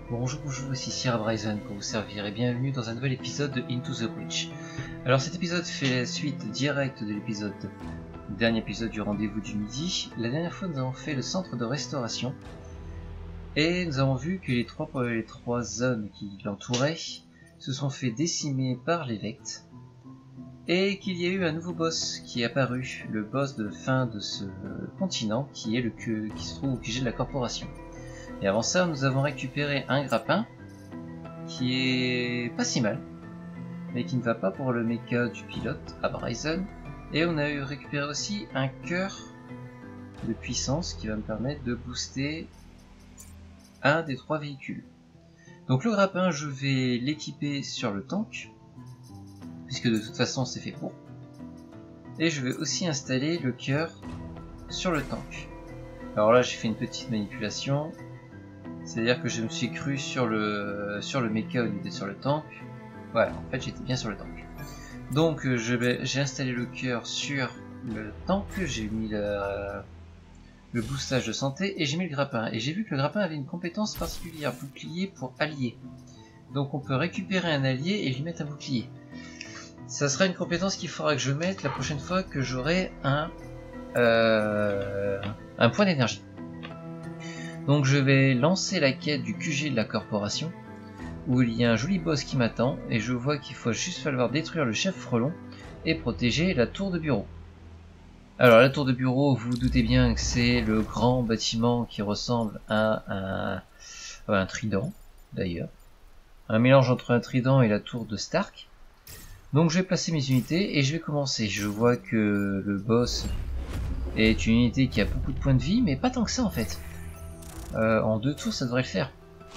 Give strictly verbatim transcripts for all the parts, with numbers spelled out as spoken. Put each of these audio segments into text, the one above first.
Bonjour, bonjour, ici Sir Bryson pour vous servir et bienvenue dans un nouvel épisode de Into the Breach. Alors cet épisode fait la suite directe de l'épisode, le dernier épisode du rendez-vous du midi. La dernière fois nous avons fait le centre de restauration et nous avons vu que les trois, les trois hommes qui l'entouraient se sont fait décimer par les Vectes et qu'il y a eu un nouveau boss qui est apparu, le boss de fin de ce continent qui est le qui se trouve au Q G de la corporation. Et avant ça, nous avons récupéré un grappin qui est pas si mal, mais qui ne va pas pour le mecha du pilote à Bryson. Et on a eu récupéré aussi un cœur de puissance qui va me permettre de booster un des trois véhicules. Donc le grappin, je vais l'équiper sur le tank, puisque de toute façon c'est fait pour. Et je vais aussi installer le cœur sur le tank. Alors là, j'ai fait une petite manipulation. C'est-à-dire que je me suis cru sur le sur le mecha au lieu d'être sur le tank. Voilà, en fait j'étais bien sur le tank. Donc j'ai installé le cœur sur le tank, j'ai mis le, le boostage de santé et j'ai mis le grappin. Et j'ai vu que le grappin avait une compétence particulière, bouclier pour allié. Donc on peut récupérer un allié et lui mettre un bouclier. Ça sera une compétence qu'il faudra que je mette la prochaine fois que j'aurai un, euh, un point d'énergie. Donc je vais lancer la quête du Q G de la corporation, où il y a un joli boss qui m'attend, et je vois qu'il faut juste falloir détruire le chef frelon et protéger la tour de bureau. Alors la tour de bureau, vous vous doutez bien que c'est le grand bâtiment qui ressemble à un, à un trident, d'ailleurs. Un mélange entre un trident et la tour de Stark. Donc je vais placer mes unités et je vais commencer. Je vois que le boss est une unité qui a beaucoup de points de vie, mais pas tant que ça en fait. Euh, en deux tours ça devrait le faire.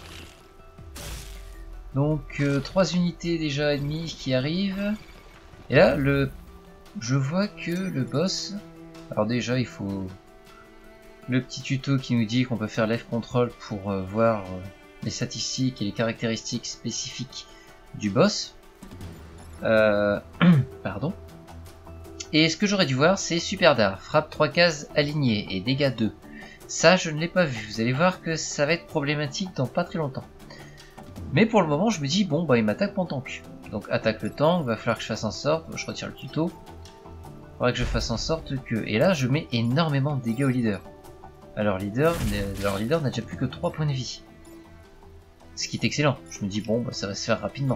Donc euh, trois unités déjà ennemies qui arrivent. Et là le je vois que le boss, alors déjà il faut le petit tuto qui nous dit qu'on peut faire left control pour euh, voir euh, les statistiques et les caractéristiques spécifiques du boss. Euh, pardon. Et ce que j'aurais dû voir, c'est super dard, frappe trois cases alignées et dégâts deux. Ça, je ne l'ai pas vu. Vous allez voir que ça va être problématique dans pas très longtemps. Mais pour le moment, je me dis, bon, bah, il m'attaque mon tank. Donc, attaque le tank, va falloir que je fasse en sorte, je retire le tuto. Il faudra que je fasse en sorte que... Et là, je mets énormément de dégâts au leader. Alors, leader, leur leader n'a déjà plus que trois points de vie. Ce qui est excellent. Je me dis, bon, bah, ça va se faire rapidement.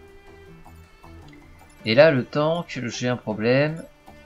Et là, le tank, j'ai un problème.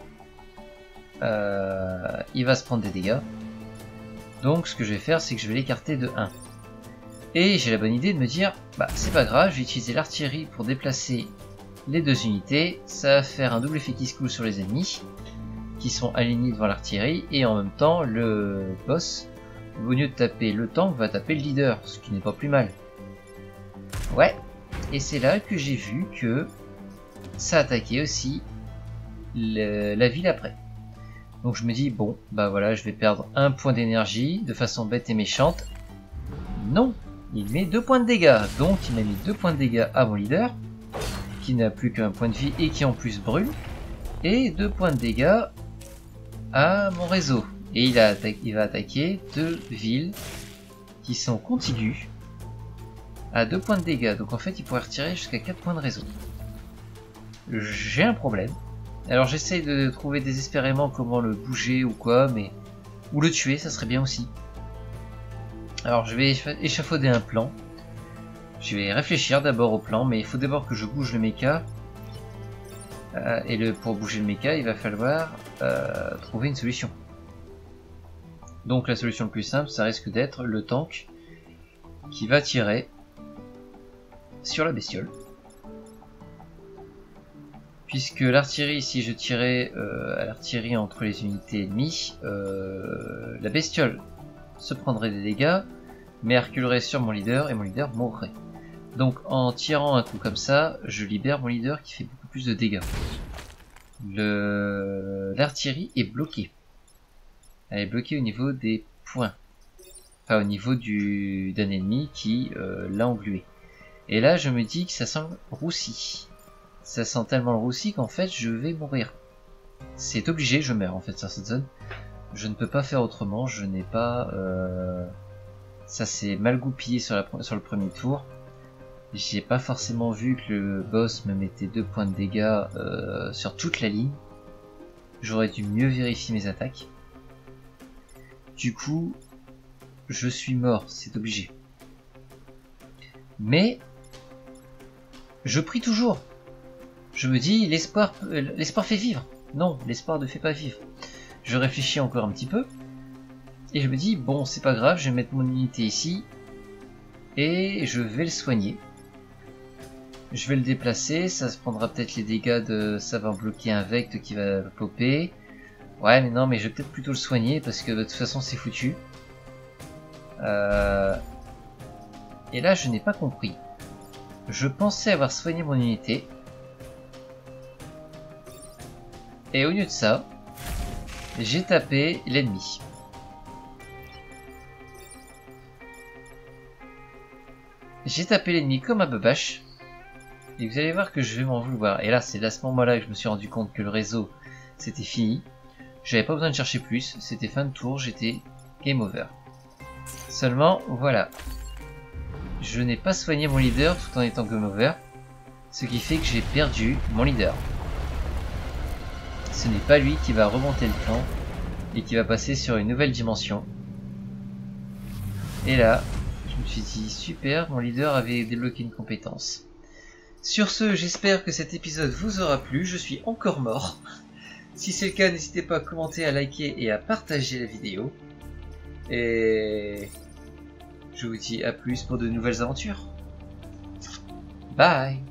Euh, il va se prendre des dégâts. Donc ce que je vais faire, c'est que je vais l'écarter de un. Et j'ai la bonne idée de me dire, bah c'est pas grave, je vais utiliser l'artillerie pour déplacer les deux unités. Ça va faire un double effet qui se coule sur les ennemis, qui sont alignés devant l'artillerie. Et en même temps, le boss, au lieu de taper le tank, va taper le leader, ce qui n'est pas plus mal. Ouais, et c'est là que j'ai vu que ça attaquait aussi le, la ville après. Donc je me dis, bon, bah voilà, je vais perdre un point d'énergie de façon bête et méchante. Non, il met deux points de dégâts. Donc il m'a mis deux points de dégâts à mon leader, qui n'a plus qu'un point de vie et qui en plus brûle. Et deux points de dégâts à mon réseau. Et il, a il va attaquer deux villes qui sont contiguës à deux points de dégâts. Donc en fait, il pourrait retirer jusqu'à quatre points de réseau. J'ai un problème. Alors j'essaye de trouver désespérément comment le bouger ou quoi, mais... Ou le tuer, ça serait bien aussi. Alors je vais échafauder un plan. Je vais réfléchir d'abord au plan, mais il faut d'abord que je bouge le mecha. Euh, et le, pour bouger le mecha, il va falloir euh, trouver une solution. Donc la solution la plus simple, ça risque d'être le tank qui va tirer sur la bestiole. Puisque l'artillerie, si je tirais euh, à l'artillerie entre les unités ennemies, euh, la bestiole se prendrait des dégâts, mais reculerait sur mon leader et mon leader mourrait. Donc en tirant un coup comme ça, je libère mon leader qui fait beaucoup plus de dégâts. L'artillerie est bloquée. Elle est bloquée au niveau des points. Enfin au niveau du d'un ennemi qui euh, l'a englué. Et là je me dis que ça semble roussi. Ça sent tellement le roussi qu'en fait je vais mourir. C'est obligé, je meurs en fait sur cette zone. Je ne peux pas faire autrement, je n'ai pas... Euh... Ça s'est mal goupillé sur, la, sur le premier tour. J'ai pas forcément vu que le boss me mettait deux points de dégâts euh, sur toute la ligne. J'aurais dû mieux vérifier mes attaques. Du coup, je suis mort, c'est obligé. Mais je prie toujours. Je me dis, l'espoir, l'espoir fait vivre. Non, l'espoir ne fait pas vivre. Je réfléchis encore un petit peu. Et je me dis, bon, c'est pas grave, je vais mettre mon unité ici. Et je vais le soigner. Je vais le déplacer, ça se prendra peut-être les dégâts de... Ça va bloquer un vecte qui va popper. Ouais, mais non, mais je vais peut-être plutôt le soigner, parce que de toute façon, c'est foutu. Euh... Et là, je n'ai pas compris. Je pensais avoir soigné mon unité. Et au lieu de ça, j'ai tapé l'ennemi. J'ai tapé l'ennemi comme un bebache. Et vous allez voir que je vais m'en vouloir. Et là, c'est à ce moment-là que je me suis rendu compte que le réseau, c'était fini. J'avais pas besoin de chercher plus. C'était fin de tour, j'étais game over. Seulement, voilà. Je n'ai pas soigné mon leader tout en étant game over. Ce qui fait que j'ai perdu mon leader. Ce n'est pas lui qui va remonter le plan et qui va passer sur une nouvelle dimension. Et là, je me suis dit, super, mon leader avait débloqué une compétence. Sur ce, j'espère que cet épisode vous aura plu. Je suis encore mort. Si c'est le cas, n'hésitez pas à commenter, à liker et à partager la vidéo. Et je vous dis à plus pour de nouvelles aventures. Bye!